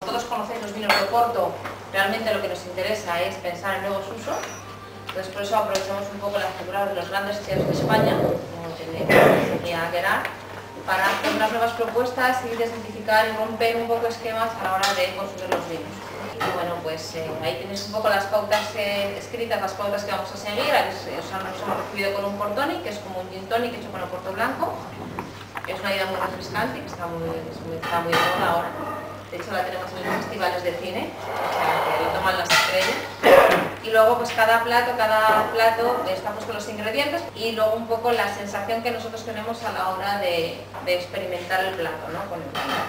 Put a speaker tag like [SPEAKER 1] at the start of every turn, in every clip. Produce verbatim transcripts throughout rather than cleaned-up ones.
[SPEAKER 1] todos conocéis los vinos de Oporto, realmente lo que nos interesa es pensar en nuevos usos. Entonces por eso aprovechamos un poco las figuras de los grandes chefs de España, como tenemos aquí a Gerard, para hacer unas nuevas propuestas y desmitificar y romper un poco esquemas a la hora de consumir los vinos. Y bueno, pues eh, ahí tenéis un poco las pautas eh, escritas, las pautas que vamos a seguir. O sea, nos hemos recibido con un Portonic, que es como un gin tonic hecho con Oporto blanco. Es una idea muy refrescante, que está muy, es muy, está muy de moda ahora. De hecho la tenemos en los festivales de cine, o sea, que lo toman las estrellas. Y luego pues cada plato, cada plato está puesto los ingredientes y luego un poco la sensación que nosotros tenemos a la hora de, de experimentar el plato, ¿no? Con el plato.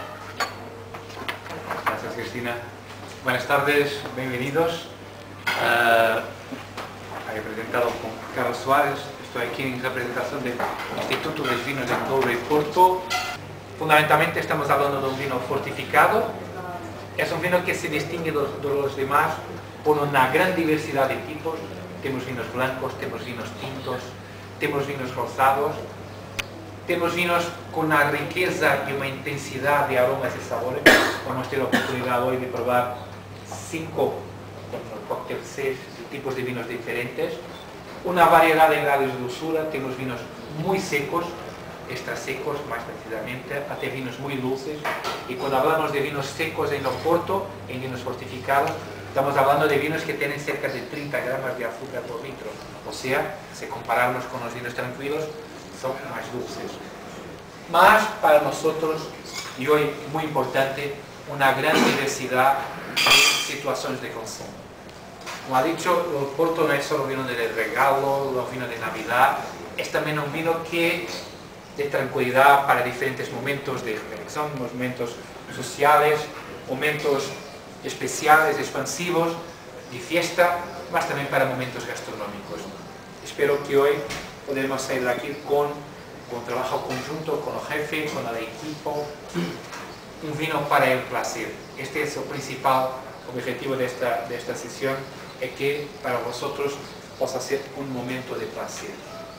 [SPEAKER 2] Gracias, Cristina. Buenas tardes, bienvenidos. Uh, he presentado con Carlos Suárez, estoy aquí en representación del Instituto de Vinos de Douro y Porto. Fundamentalmente estamos hablando de un vino fortificado. Es un vino que se distingue de los, de los demás por una gran diversidad de tipos. Tenemos vinos blancos, tenemos vinos tintos, tenemos vinos rosados, tenemos vinos con una riqueza y una intensidad de aromas y sabores. Hemos tenido la oportunidad hoy de probar cinco cócteles, seis tipos de vinos diferentes, una variedad de grados de dulzura. Tenemos vinos muy secos, extra secos más precisamente, hasta vinos muy dulces. Y cuando hablamos de vinos secos en Oporto, en vinos fortificados, estamos hablando de vinos que tienen cerca de treinta gramos de azúcar por litro. O sea, si comparamos con los vinos tranquilos, son más dulces. Más para nosotros, y hoy muy importante, una gran diversidad de situaciones de consumo. Como ha dicho, el Oporto no es solo vino de regalo, los vinos de Navidad, es también un vino que de tranquilidad para diferentes momentos de reflexión, momentos sociales, momentos especiales, expansivos, de fiesta, más también para momentos gastronómicos. Espero que hoy podamos salir de aquí con, con trabajo conjunto, con el jefe, con el equipo, un vino para el placer. Este es el principal objetivo de esta, de esta sesión, es que para vosotros possa ser un momento de placer.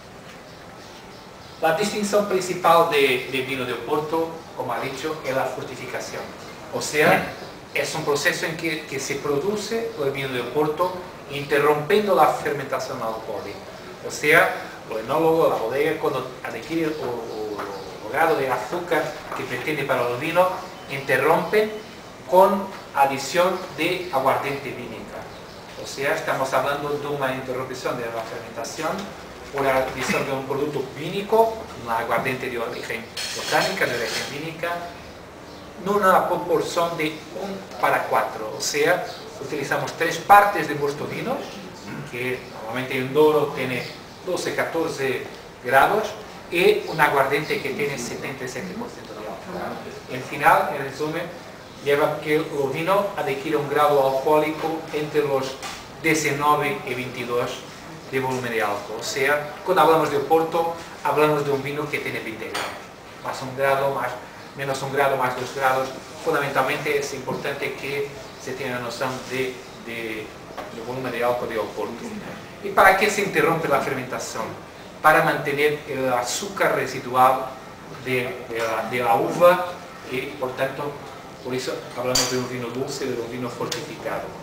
[SPEAKER 2] La distinción principal de, de vino de Oporto, como ha dicho, es la fortificación. O sea, es un proceso en que, que se produce el vino de Oporto interrumpiendo la fermentación alcohólica. O sea, el enólogo, la bodega, cuando adquiere el, el, el grado de azúcar que pretende para el vino, interrumpe con adición de aguardiente vínica. O sea, estamos hablando de una interrupción de la fermentación por la adición de un producto vínico, un aguardiente de origen botánica, de origen vínica, en una proporción de uno para cuatro. O sea, utilizamos tres partes de vuestro vino, que normalmente un Douro tiene doce a catorce grados, y un aguardiente que tiene setenta y siete por ciento de alcohol. En final, en resumen, lleva que el vino adquiere un grado alcohólico entre los diecinueve y veintidós de volumen de alcohol. O sea, cuando hablamos de Oporto, hablamos de un vino que tiene veinte grados. Más un grado, más, menos un grado, más dos grados. Fundamentalmente es importante que se tenga noción de, de, de volumen de alcohol de Oporto. ¿Y para qué se interrumpe la fermentación? Para mantener el azúcar residual de, de, la, de la uva y, por tanto, por eso hablamos de un vino dulce, de un vino fortificado.